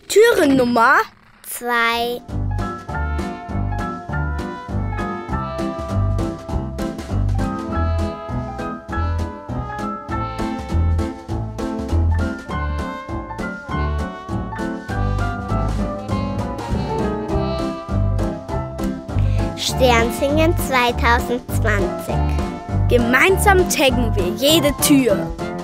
Türennummer 2. Sternsingen 2020. Gemeinsam taggen wir jede Tür.